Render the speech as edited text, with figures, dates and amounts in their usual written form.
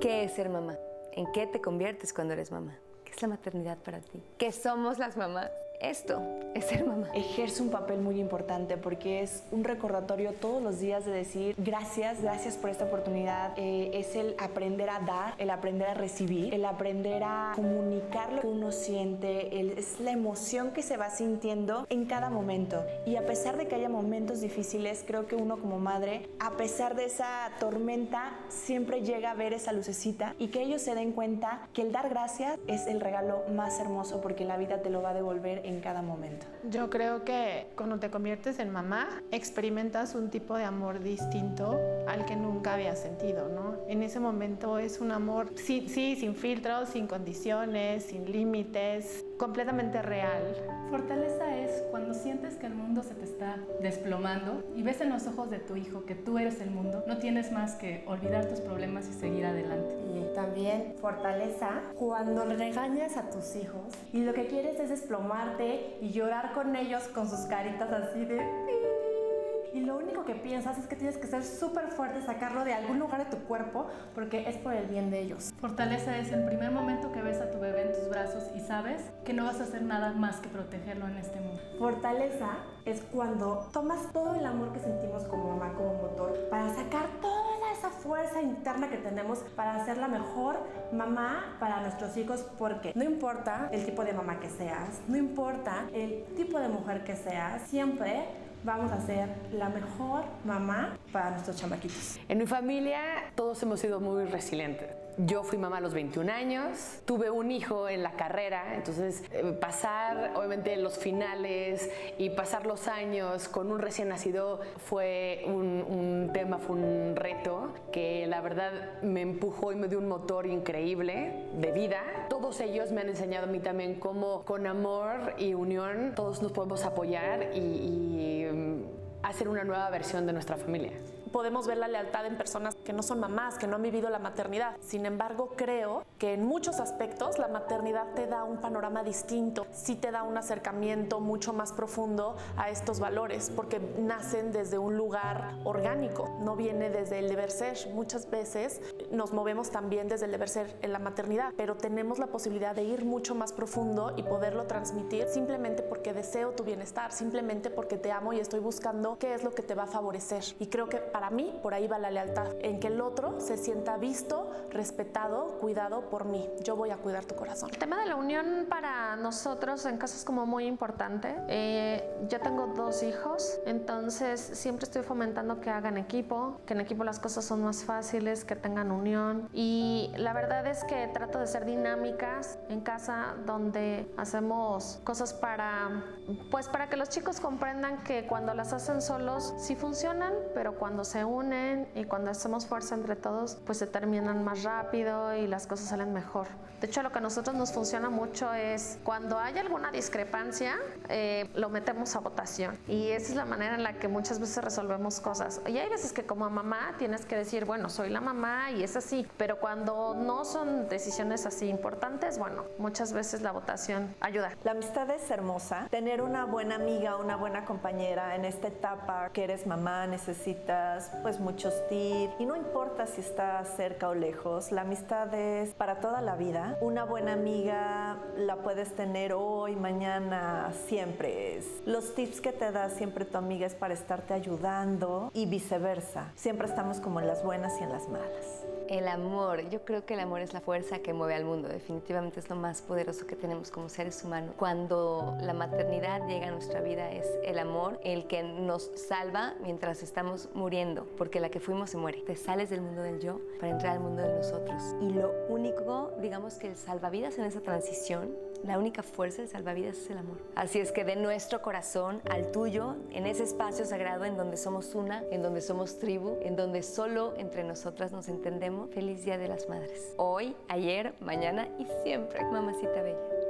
¿Qué es ser mamá? ¿En qué te conviertes cuando eres mamá? ¿Qué es la maternidad para ti? ¿Qué somos las mamás? Esto es ser mamá. Ejerce un papel muy importante porque es un recordatorio todos los días de decir gracias por esta oportunidad. Es el aprender a dar, el aprender a recibir, el aprender a comunicar lo que uno siente, es la emoción que se va sintiendo en cada momento. Y a pesar de que haya momentos difíciles, creo que uno como madre, a pesar de esa tormenta, siempre llega a ver esa lucecita y que ellos se den cuenta que el dar gracias es el regalo más hermoso porque la vida te lo va a devolver en cada momento. Yo creo que cuando te conviertes en mamá, experimentas un tipo de amor distinto al que nunca habías sentido, ¿no? En ese momento es un amor, sí, sin filtros, sin condiciones, sin límites, completamente real. Fortaleza es cuando sientes que el mundo se te está desplomando y ves en los ojos de tu hijo que tú eres el mundo, no tienes más que olvidar tus problemas y seguir adelante. Y también fortaleza cuando regañas a tus hijos y lo que quieres es desplomarte y llorar con ellos con sus caritas así de... Y lo único que piensas es que tienes que ser súper fuerte, sacarlo de algún lugar de tu cuerpo porque es por el bien de ellos. Fortaleza es el primer momento que ves a tu bebé en tus brazos y sabes que no vas a hacer nada más que protegerlo en este mundo. Fortaleza es cuando tomas todo el amor que sentimos como mamá, como motor, para sacar toda esa fuerza interna que tenemos para ser la mejor mamá para nuestros hijos, porque no importa el tipo de mamá que seas, no importa el tipo de mujer que seas, siempre vamos a ser la mejor mamá para nuestros chamaquitos. En mi familia todos hemos sido muy resilientes. Yo fui mamá a los 21 años, tuve un hijo en la carrera, entonces pasar obviamente los finales y pasar los años con un recién nacido fue un tema, fue un reto que la verdad me empujó y me dio un motor increíble de vida. Todos ellos me han enseñado a mí también cómo con amor y unión todos nos podemos apoyar y hacer una nueva versión de nuestra familia. Podemos ver la lealtad en personas que no son mamás, que no han vivido la maternidad. Sin embargo, creo que en muchos aspectos la maternidad te da un panorama distinto, sí te da un acercamiento mucho más profundo a estos valores, porque nacen desde un lugar orgánico, no viene desde el deber ser. Muchas veces nos movemos también desde el deber ser en la maternidad, pero tenemos la posibilidad de ir mucho más profundo y poderlo transmitir simplemente porque deseo tu bienestar, simplemente porque te amo y estoy buscando qué es lo que te va a favorecer. Y creo que para mí, por ahí va la lealtad, en que el otro se sienta visto, respetado, cuidado por mí. Yo voy a cuidar tu corazón. El tema de la unión para nosotros en casa es como muy importante. Yo tengo 2 hijos, entonces siempre estoy fomentando que hagan equipo, que en equipo las cosas son más fáciles, que tengan unión. Y la verdad es que trato de ser dinámicas en casa, donde hacemos cosas para que los chicos comprendan que cuando las hacen solos sí funcionan, pero cuando se unen y cuando hacemos fuerza entre todos, pues se terminan más rápido y las cosas salen mejor. De hecho, lo que a nosotros nos funciona mucho es cuando hay alguna discrepancia, lo metemos a votación. Y esa es la manera en la que muchas veces resolvemos cosas. Y hay veces que como mamá tienes que decir, bueno, soy la mamá y es así. Pero cuando no son decisiones así importantes, bueno, muchas veces la votación ayuda. La amistad es hermosa. Tener una buena amiga, una buena compañera en esta etapa que eres mamá, necesitas pues muchos tips y no importa si estás cerca o lejos, la amistad es para toda la vida. Una buena amiga la puedes tener hoy, mañana, siempre. Los tips que te da siempre tu amiga es para estarte ayudando y viceversa. Siempre estamos como en las buenas y en las malas. El amor, yo creo que el amor es la fuerza que mueve al mundo, definitivamente es lo más poderoso que tenemos como seres humanos. Cuando la maternidad llega a nuestra vida es el amor el que nos salva mientras estamos muriendo, porque la que fuimos se muere. Te sales del mundo del yo para entrar al mundo de nosotros. Y lo único, digamos que el salvavidas en esa transición, la única fuerza del salvavidas es el amor. Así es que de nuestro corazón al tuyo, en ese espacio sagrado en donde somos una, en donde somos tribu, en donde solo entre nosotras nos entendemos, feliz Día de las Madres. Hoy, ayer, mañana y siempre, mamacita bella.